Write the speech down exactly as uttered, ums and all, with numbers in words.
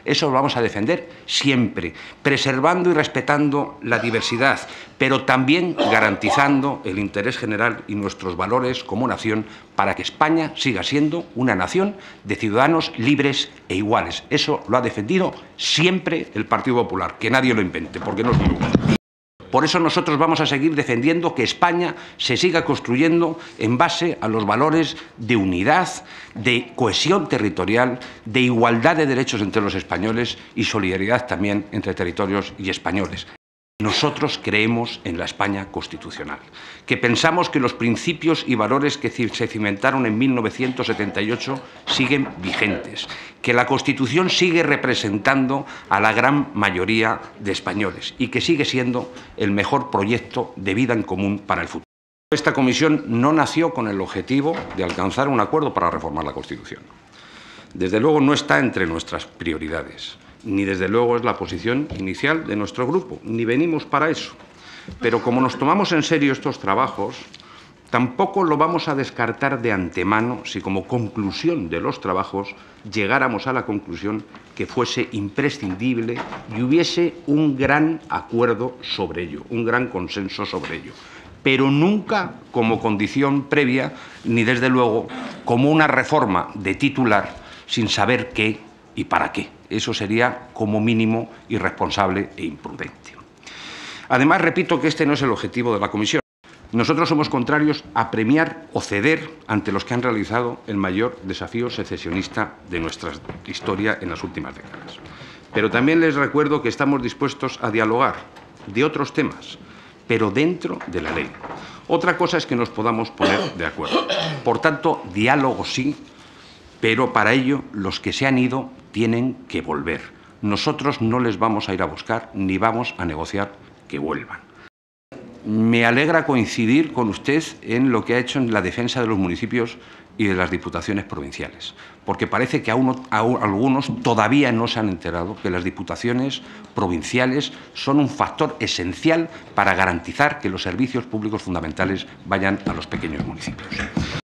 Eso lo vamos a defender siempre, preservando y respetando la diversidad, pero también garantizando el interés general y nuestros valores como nación para que España siga siendo una nación de ciudadanos libres e iguales. Eso lo ha defendido siempre el Partido Popular, que nadie lo invente, porque no es nuevo. Por eso nosotros vamos a seguir defendiendo que España se siga construyendo en base a los valores de unidad, de cohesión territorial, de igualdad de derechos entre los españoles y solidaridad también entre territorios y españoles. Nosotros creemos en la España constitucional, que pensamos que los principios y valores que se cimentaron en mil novecientos setenta y ocho siguen vigentes, que la Constitución sigue representando a la gran mayoría de españoles y que sigue siendo el mejor proyecto de vida en común para el futuro. Esta comisión no nació con el objetivo de alcanzar un acuerdo para reformar la Constitución. Desde luego no está entre nuestras prioridades, ni desde luego es la posición inicial de nuestro grupo, ni venimos para eso. Pero como nos tomamos en serio estos trabajos, tampoco lo vamos a descartar de antemano si como conclusión de los trabajos llegáramos a la conclusión que fuese imprescindible y hubiese un gran acuerdo sobre ello, un gran consenso sobre ello. Pero nunca como condición previa, ni desde luego como una reforma de titular sin saber qué y para qué. Eso sería, como mínimo, irresponsable e imprudente. Además, repito que este no es el objetivo de la comisión. Nosotros somos contrarios a premiar o ceder ante los que han realizado el mayor desafío secesionista de nuestra historia en las últimas décadas. Pero también les recuerdo que estamos dispuestos a dialogar de otros temas, pero dentro de la ley. Otra cosa es que nos podamos poner de acuerdo. Por tanto, diálogo sí, pero para ello los que se han ido tienen que volver. Nosotros no les vamos a ir a buscar ni vamos a negociar que vuelvan. Me alegra coincidir con usted en lo que ha hecho en la defensa de los municipios y de las diputaciones provinciales, porque parece que a, uno, a algunos todavía no se han enterado que las diputaciones provinciales son un factor esencial para garantizar que los servicios públicos fundamentales vayan a los pequeños municipios.